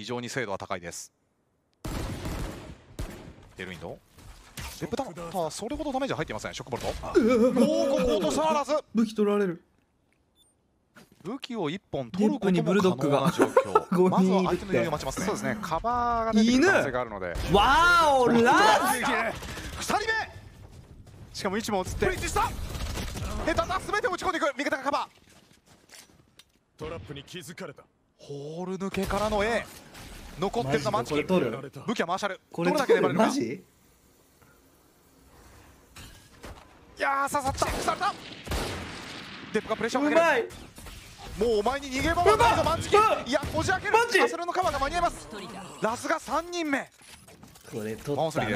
非常に精度は高いです。デルインドレップダウン、ただそれほどダメージは入っていません。ショックボルト、もうここ落とさらず武器取られる。 武器を1本取ることも可能な状況。まずは相手の寄りを待ちますね。 そうですね、カバーが出てくる可能性があるので。 わーおラズ 2人目、 しかも位置も映ってブリッジした。ヘタだ全て打ち込んでいく。味方がカバー。 トラップに気づかれた。 ホール抜けからの A。残ってるのはマンチキン。 これ取る。 武器はマーシャル。 これどれだけ粘れるか。 マジ？ いやー刺さった。された。デップがプレッシャーをかける。 うまい。 もうお前に逃げ場はないぞマンチキン。いやこじ開ける。 マジアスルのカバーが間に合います。ラスが3人目。 これ取ワンスったリーです。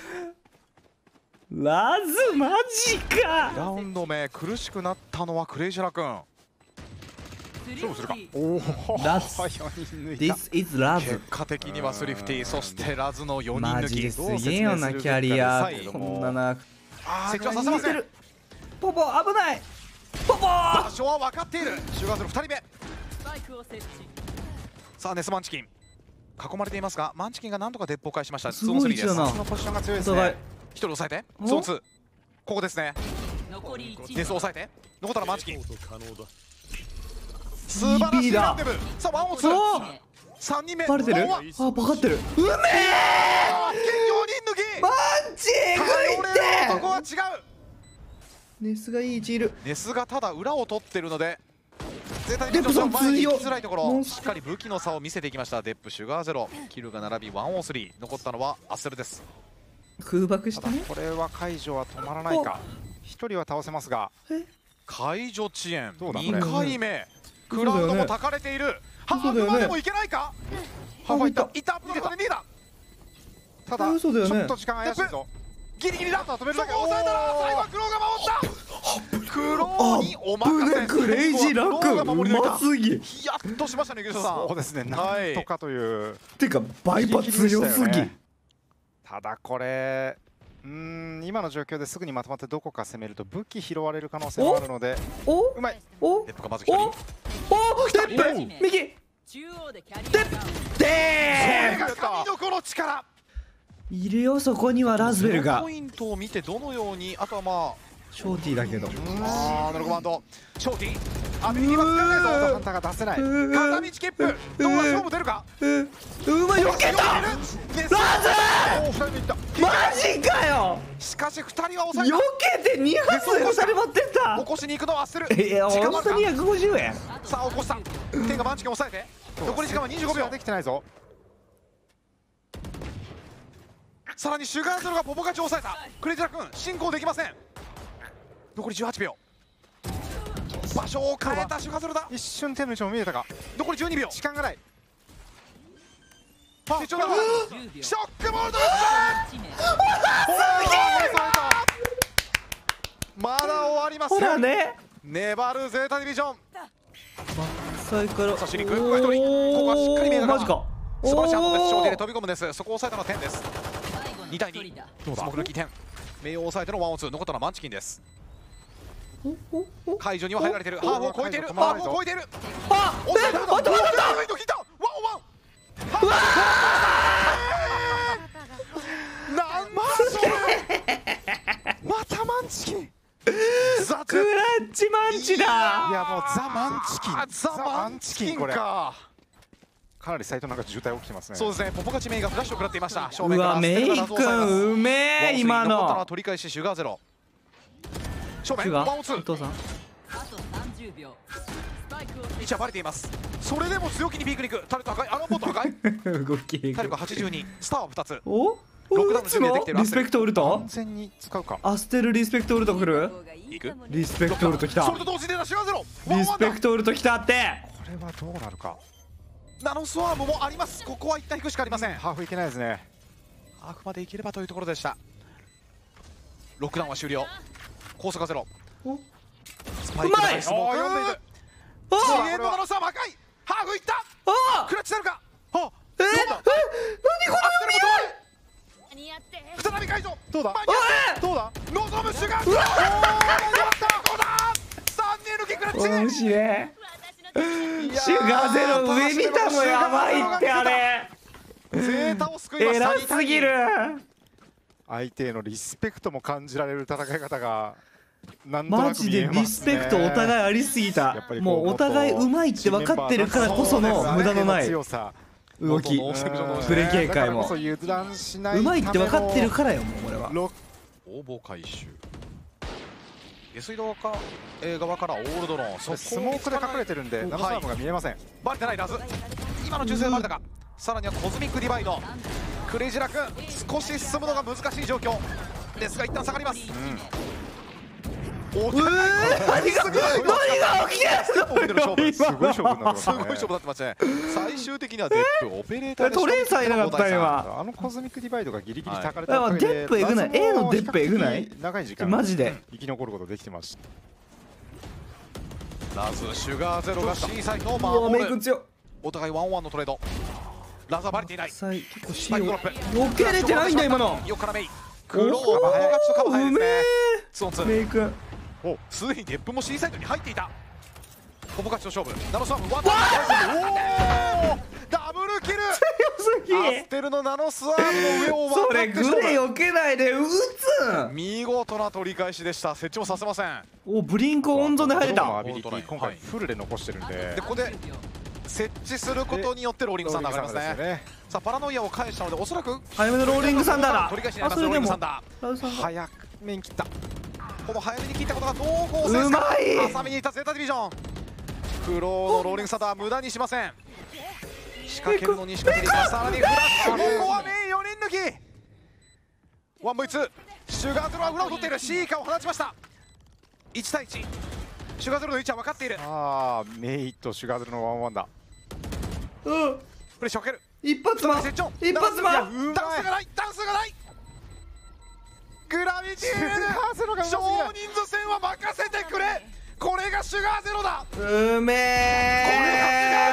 な。ラズマジか。 ラウンド目苦しくなったのはクレイジャラ君。勝負するか。 おおラズ 4人抜いた。 This is ラ結ズ。 果的にはスリフティ、そしてラズの4人マ抜き。 ジですげえよなキャリア。こんなな。 設置はさせません。 ポポ危ない。ポポ。 場所は分かっている。シュガーズル2人目。さあネスマンチキン囲まれていますが、マンチキンがなんとかデップを返しました。 すごい位置だな。 そのポジションが強いですお互いね。 1人抑えてゾーン2。ここですね。ネスを抑えて残ったらマンチキン。 可能だ。 素晴らしいランデブ。さあワンオンする。3人目バレてる？ ワンあ、バカってる。うめえ。 4人抜き。 マンチえ頼れるぐいって。 男は違う。 ネスがいい位置いる。 ネスがただ裏を取ってるので絶対デップさん前に行強いきづらいところ、しっかり武器の差を見せていきました。デップ、シュガーゼロ、キルが並び103。残ったのはアッセルです。 空爆したね。 これは解除は止まらないか。1人は倒せますが。 解除遅延どうだこれ 2回目。クラウドも焚かれている。ハーフまでもいけないか。 ハーフいった。 いた。ここで逃げた。 ただち嘘だよねょっと時間怪しいぞ。 ギリギリだ。 止めるだけ。 そこを抑えたら最後はクローが守った。クローにお任せ。 クレイジーラックうますぎ。 ヒヤッとしましたね、池下さん。 そうですね、 はないんとかという。 てかバイパ強すぎ。 ただこれ今の状況ですぐにまとまってどこか攻めると武器拾われる可能性もあるので。 おうまい。 おデップがまず1人。 おデップ右デップでそれが神の子の力。 いるよそこにはラズベルがポ。イントを見てどのように、あとはまショーティーだけど。 あ7バンドショーティーアビリティは使えないぞ。 ハンターが出せない。 片道切符どうだ勝負出るか。 うまい、避けた。 ラズおお2人でいった。 マジかよ。 しかし2人は抑え避た。 けて2発でされまってた。 起こしに行くのはアッセル。 本当に150円。 さあ起こした。天がマンチキンを抑えて残り時間は25秒。 できてないぞ。 さらにシュガーゼロがポポ勝ちを抑えた。クレイジャー君進行できません。残り18秒。場所を変えたシュガーゼロだ。 一瞬手の位置も見えたか。 残り12秒。 時間がない。 手帳だ。ショックボールド。まだ終わりません。 ほらね。 粘るゼータディビジョン。 最からさあシリック1人。ここはしっかり見えたか。 マジか。 素晴らしい反応です。ショーティーで飛び込むです。そこを抑えたのは10です。2対2。スモーク抜き10。名誉を抑えての1オン2。残ったのはマンチキンです。解除には入られている。ハーフを超えている。ハーフを超えている。 あ、 抑えた。 あと引いた。ワンオンワン。なんそれ。またマンチキン。ザクラッチマンチだ。 いやもうザ・マンチキン。 ザマンチキンか。 かなりサイトなんか渋滞起きてますね。 そうですね。ポポカチメイがフラッシュを食らっていました。正う面からわ、メイ君うめえ今残ったのはの。 取り返しシュガーゼロ。正面シュガワンオンツー。 ーお父さん。 位置はバレています。それでも強気にピークに行く。タルト破壊。アロンボット破壊。 動きタルコ82。スターは2つ。 おロックダウンの準備ができてるリスペクトウルト完全に使うか。 アステルリスペクトウルト来る。 行く。 リスペクトウルト来たそれと同時に出たシュガーゼロ。 リスペクトウルト来たって。 これはどうなるか。 ナノスワームもあります。ここは一旦引くしかありません。 ハーフいけないですね。 ハーフまでいければというところでした。ロックダウンは終了。高速はゼロ。スパイクがスモーク読んでいる。次元のナノスワーム破壊。ハーフいった。 あクラッチなるか。 何これ再び解除。 どうだどうだ。 望むシュガーゼロ。3人抜きクラッチ。 面白い。 いシュガーゼロ上見たのやばいってあれ。 ゼータを救いました。 偉すぎる。 相手へのリスペクトも感じられる戦い方がなんとなマく見えますね。 ジでリスペクトお互いありすぎたやっぱり。こうもうお互い上手いって分かってるからこその無駄のない強さ動き、 ノーステップ上のプレー警戒もだからこそ油断しない上手いって分かってるからよ、もうこれは。 応募回収。下水道か側からオールドローン、 これスモークで隠れてるんでナノサームが見えません。 バレてないラズ。今の銃声バレたか。さらにはコズミックディバイド。クレイジラ君少し進むのが難しい状況ですが一旦下がります。お互い何が起きてるのすごい勝負になってますすごいね。 勝負になってますね。最終的にはデップオペレーターでトレーサーいなかった今。 あのコズミックディバイドがギリギリたかれはいたおかげで、 デップえぐない A のデップえぐない長い時間マジで生き残ることできてました。 ラズシュガーゼロが C サイトをうわ守る。 メイク強っ。 お互いワンオンワンのトレード。ラズはバレていない。 結構ス C パイクドをロップ。 避けれてないんだ今の。 よからメイクローバー早勝ちとかも早いですね。ツオンツー。 メイクおすでにデップも C サイトに入っていた。ポポカチの勝負。ナノスワームワンおダブルキル。 強すぎ。 アステルのナノスワームの上をそれ渡ってグレ避けないで撃つ。 見事な取り返しでした。設置もさせません。 おブリンク温存で入れた。 ドローンのアビリティ今回フルで残してるんででここで設置することによってローリングサンダーがありますね。さあパラノイアを返したのでおそらく早めのローリングサンダーだ。 取り返しになります。ローリそれでもングサンダラウさんが早めに切ったーこの早めに切ったことがどう構成うまい浅めにいたゼータディビジョン。クローのローリングサンダー無駄にしません。仕掛けるのに仕掛けていきます。さらにフラッシュここはメイン4人抜き 1v2 シュガーゼロは裏を取っている。シーカーを放ちました。1対1シュガーゼロの位置は分かっている。 ああメイとシュガーゼロのワンワンだ。 うんプレッシャーをかける。 一発マン接触一発マン。 ダンスがないダンスがない。グラビティーで少人数戦は任せてくれ。これがシュガーゼロだ。 うめえ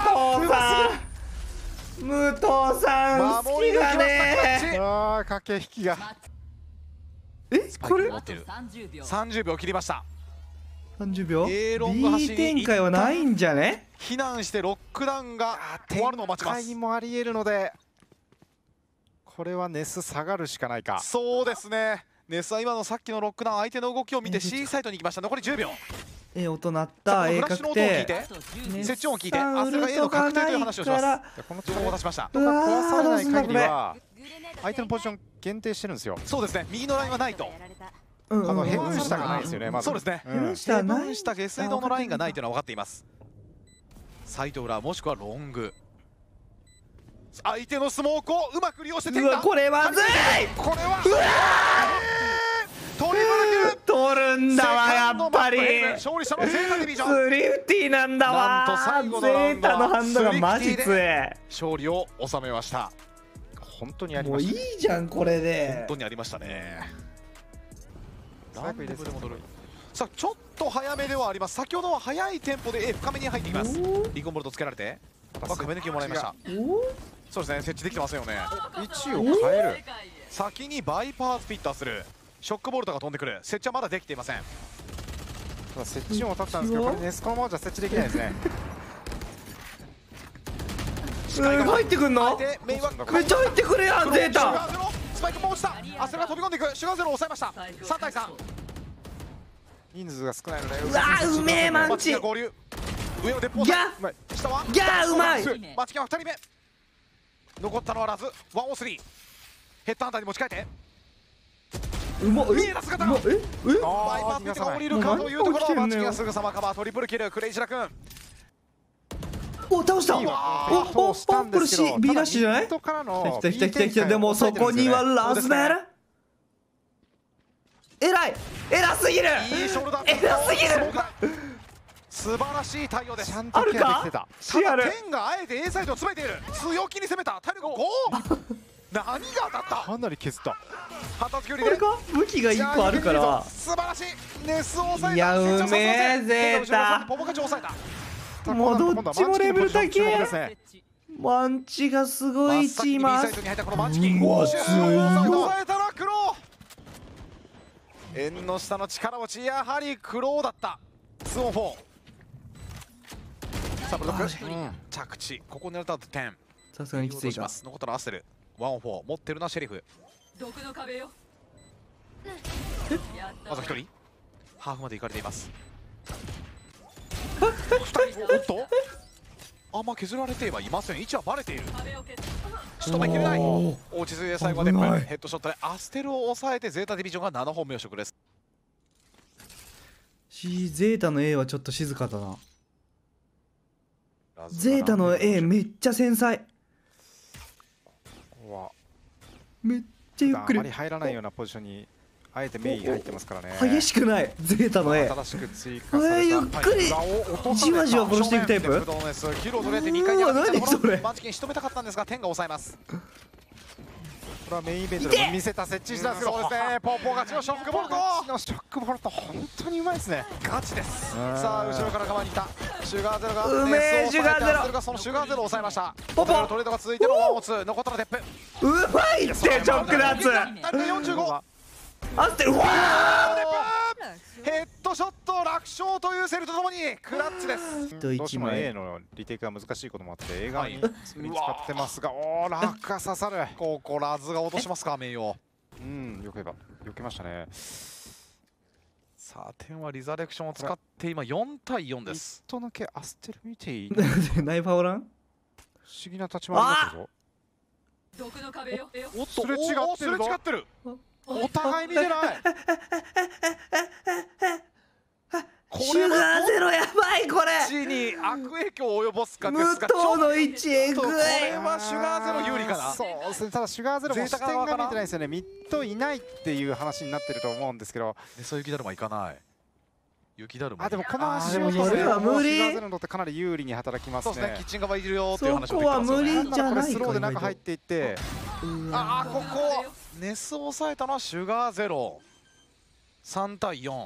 武藤さん好きだね。 ああ駆け引きがこれ持ってる。30秒切りました。 30秒 A ロング走 B り展開はないんじゃね。 避難してロックダウンが終わるのを待ちま展す。 開もありえるのでこれはネス下がるしかないか。 そうですね。ネスは今のさっきのロックダウン相手の動きを見て C サイトに行きました。残り10秒。 音鳴っさあたこの A フラッシュの確音を聞い定て接地音を聞いてアステルが A の確定という話をします。 この情報を出しました。 人が壊されない限りは相手のポジション限定してるんですよ。 そうですね。右のラインはないと。 ヘブン下がないですよね。まずそうですね。 うんヘブン下ヘブないン下下水道のラインがないというのは分かっています。サイト裏もしくはロング。相手のスモークをうまく利用してうわこれまずい。 これはトリプルキル。 取るんだわやっぱり。 勝利したのはゼータディビジョン。 スリフティなんだわ。 なんと最後のゼラウンドはータのハンドがマジ強え。 勝利を収めました。 本当にありもういいましたね。 じゃんこれで本。当にありましたね。 サイクいいですねランダムで戻る。さあちょっと早めではあります。先ほどは速いテンポで A 深めに入っていきます。リコンボルトつけられて、壁抜きをもらいました。そうですね。設置できてますよね。 位置を変える。 先にバイパースピッターする。ショックボルトが飛んでくる。設置はまだできていません。 ただ設置音を立ったんですけどこれネスこのままじゃ設置できないですね。 入ってくんの。 でメインはめっちゃ入ってくるやんゼーシュガタ。 ーゼロスパイクも落ちた。アステルが飛び込んでいく。シュガーゼロを抑えました。3対3。 人数が少ないので。 うわうめえマンチ。 マチが合流。上をデッポーギャ下はギャーうまい。 マチキが2人目。残ったのはラズ。103。ヘッドハンターに持ち替えて。 うま見えた姿が。バイパースピットが降りるかというところ。マチキがすぐさまカバー。トリプルキル。クレイジラ君。 お倒した。おこれ C B ラッシュじゃない。 来た来た来た来た。でもそこにはラズメル。偉い偉すぎる。 いいショルダー。 偉すぎる。 素晴らしい対応です。 ちゃんとケアできてた。 ただ天があえて A サイドを詰めている。強気に攻めた。体力5。何が当たった。 かなり削った。 反発距離でこれか武器が1個あるから。 素晴らしい。ネスを抑えた。 いやうめえゼータ。 ポポカチを抑えた。 もうどっちもレベル高え。マンチがすごい位置います。 うわ強い。抑えたらクロー。縁の下の力持ちやはりクローだった。2オン4。 さあブロッあク着地ここ狙った後点さすがにきついか。 残ったらアステルワンオンフォー持ってるなシェリフ毒の壁よ。 まず1人ハーフまで行かれています2人おっとあんま削られてはいません位置はバレている壁を消す。 仕留めきれないおー落ち着いて最後はデップ危ないヘッドショットでアステルを抑えてゼータディビジョンが7本目を食ですゼータの A はちょっと静かだな。ゼータの A めっちゃ繊細。 ここはめっちゃゆっくりあまり。入らないようなポジションにあえてメイが入ってますからね。 激しくないゼータの A。 新しく追加されたゆっくりじわじわ殺していくタイプ。 キロ取れて2回に上がってきたところ何それマンチキン仕留めたかったんですが天が抑えますこれはメインイベントでも見せた設置したんですけど、 そうですねポーポー勝ちのショックボルトのショックボルト本当にうまいですね。 ガチですうんさあ後ろから構えに来たシュガーゼロがうめえシュガーゼロアステルがそのシュガーゼロを抑えましたポポトレードが続いてのワンオツ残ったらデップうまいってチョックダーツ。 45 あってうわヘッドショット楽勝というセルとともにクラッチですー。 どうしても 1枚 A のリテイクが難しいこともあって映画にはい見つかってますが、おお落下刺さる。 ここラズが落としますか名誉うんよければ避けましたね。 さあ点はリザレクションを使って今4対4です一抜けアステル見ていい不思ナイファーおらん。 議な立ち回りだけど毒の壁よ。 おっとすれ違ってるぞおーすれ違ってるお互い見てないこシュガーゼロやばいこれ。 ちに悪影響を及ぼすかで無すが糖の位置えぐい。 これはシュガーゼロ有利かなそうですね。ただシュガーゼロも視ゼータ側かな点が見えてないですよね。ミッドいないっていう話になってると思うんですけど、 でそう雪だるまいかない雪だるまあでもこの足でもをそれは無理シュガーゼロにとってかなり有利に働きますねそうですねキッ。チン側いるよっていう話をそこは無理だからこれじゃないかスローで中入っていって、 あここネスを抑えたのはシュガーゼロ3対4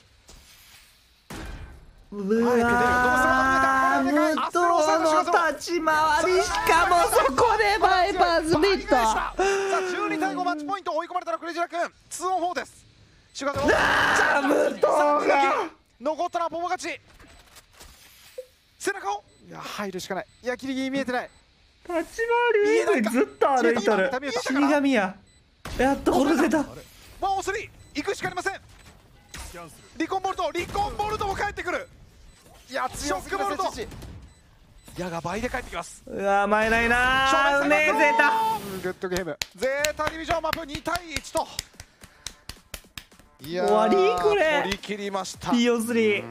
うわー無糖の立ち回りしかもそこでバイパーズミット。 さあ12対5マッチポイント追い込まれたらクレイジラ君2オン4ですシュガーゼロあー無糖が残ったのはポポ勝ち背中をいや入るしかない。いやギリギリ見えてない。 立ち回りえぐいずっと歩いとる。死神ややっと殺せた。 ワンオンスリー行くしかありませんスキャンする。 リコンボルトも帰ってくるいや強すぎるショックボルト設置。 矢が倍で帰ってきますうわ甘えないなー。うめえゼータ。 グッドゲーム。 ゼータディビジョンマップ2対1といやー終わりこれ取り切りました PO3。